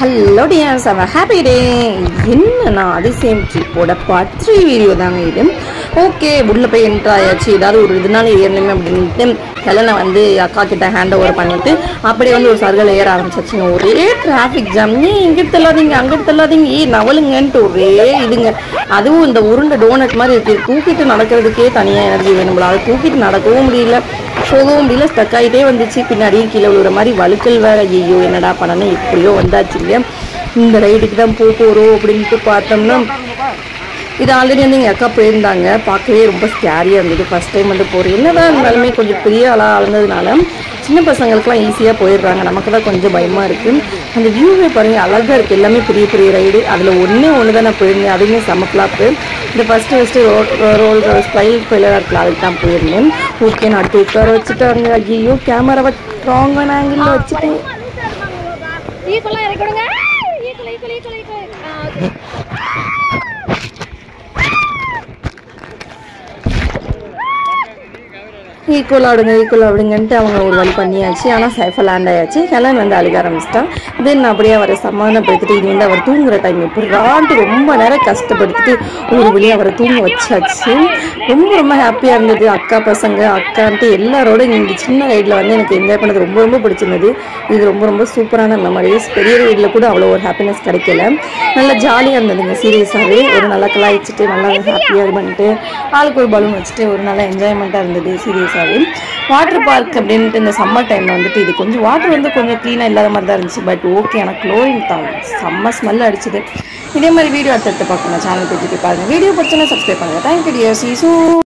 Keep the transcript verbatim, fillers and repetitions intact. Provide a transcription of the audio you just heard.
Hello dears, have a happy day. என்னன்னா அதிசயம் ட்ரிப்போட part three video தாங்க இது. ஓகே, உள்ள போய் என்ட்ரு ஆயாச்சு. ஏதாவது ஒரு இதனால ஏறணுமே அப்படின்ட்டு ஹெலனை வந்து அக்கா கிட்ட ஹேண்ட் ஓவர் பண்ணிட்டு அப்படியே வந்து ஒரு சர்க்கிள் ஏற ஆரம்பிச்சிச்சுங்க. ஒரே டிராஃபிக் ஜாம். நீ இங்கிட்டு தள்ளாதீங்க அங்கிட்டு தள்ளாதீங்க ஏ நவலுங்கன்ட்டு ஒரே இதுங்க. அதுவும் இந்த உருண்டை டோனட் மாதிரி இருக்குது. தூக்கிட்டு நடக்கிறதுக்கே தனியாக எனர்ஜி வேணும்ல. அதை தூக்கிட்டு நடக்கவும் முடியல, போகவும் முடியல, ஸ்டக் ஆகிட்டே வந்துச்சு. பின்னாடியே கீழே விழுகிற மாதிரி வழுக்கல் வேற. ஐயோ என்னடா பண்ணனே, இப்படியோ வந்தாச்சு இல்லையா. இந்த ரைடுக்கு தான் போக போகிறோம் அப்படின்ட்டு பார்த்தோம்னா இது ஆல்ரெடி வந்து எங்கள் அக்கா போயிருந்தாங்க. பார்க்கவே ரொம்ப ஸ்கேரியாக இருந்தது. ஃபஸ்ட் டைம் வந்து போகிறோம். என்னதான் இருந்தாலுமே கொஞ்சம் பெரிய ஆளாக இருந்ததுனால சின்ன பசங்களுக்குலாம் ஈஸியாக போயிடுறாங்க. நமக்கு தான் கொஞ்சம் பயமாக இருக்குது. அந்த வியூவே பாருங்கள், அழகாக இருக்குது. எல்லாமே பெரிய பெரிய ரைடு. அதில் ஒன்றே ஒன்று தான் நான் போயிருந்தேன். அதுவுமே செம்ம ஃப்ளாப்பு. இந்த first first row roll style ஃபெயிலாக இருக்கலாம், அதுக்கு தான் போயிருந்தேன். ஓகே, நான் அடுத்து உட்கார வச்சுட்டாங்க. ஐயோ கேமராவை ஸ்ட்ராங்கான ஆங்கிளில் வச்சுட்டேன். ஈக்குவல் ஆடுங்க ஈக்குவல் ஆடுங்கன்ட்டு அவங்க ஒரு வழி பண்ணியாச்சு. ஆனால் சேஃபாக லேண்ட் ஆயாச்சு. ஹெலன் வந்து அழுக ஆரம்பிச்சிட்டான். தென் அப்படியே அவரை சமாதானப்படுத்திட்டு இது வந்து அவர் தூங்குற டைம் எப்படிரான்ட்டு ரொம்ப நேரம் கஷ்டப்படுத்திட்டு ஒரு வழியாக அவரை தூங்க வச்சாச்சு. ரொம்ப ரொம்ப ஹாப்பியாக இருந்தது. அக்கா பசங்க அக்கான்ட்டு எல்லாரோட இந்த சின்ன ரைடில் வந்து எனக்கு என்ஜாய் பண்ணது ரொம்ப ரொம்ப பிடிச்சிருந்தது. இது ரொம்ப ரொம்ப சூப்பரான மெமரிஸ். பெரிய ரைடில் கூட அவ்வளோ ஒரு ஹாப்பினஸ் கிடைக்கல. நல்லா ஜாலியாக இருந்ததுங்க. சீரியஸாகவே ஒரு நல்லா கலாய்ச்சிட்டு நல்லா ஹாப்பியாக இது பண்ணிட்டு ஆளுக்கு ஒரு பலூன் வச்சுட்டு ஒரு நல்லா என்ஜாய்மெண்ட்டாக இருந்தது. சீரியஸாக வாட்டர் பார்க் அப்படின்ட்டு இந்த சம்மர் டைமில் வந்துட்டு இது கொஞ்சம் வாட்டர் வந்து கொஞ்சம் க்ளீனாக இல்லாத மாதிரி தான் இருந்துச்சு. பட் ஓகே, எனக்கு க்ளோரின் தான் செம்ம ஸ்மெல் அடிச்சுது. இதே மாதிரி வீடியோ எடுத்து எடுத்து பார்க்கணும். சேனல் போய் பாருங்கள். வீடியோ பிடிச்சோன்னா சப்ஸ்கிரைப் பண்ணுங்கள். Thank you dear. சீ சூ.